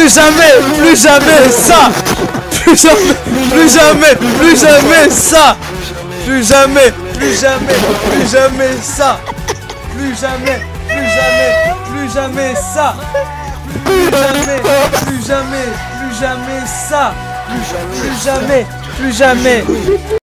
plus jamais, plus jamais ça. Plus jamais, plus jamais, plus jamais ça. Plus jamais, plus jamais, plus jamais ça. Plus jamais, plus jamais, plus jamais ça. Plus jamais, plus jamais, plus jamais ça. Plus jamais, plus jamais.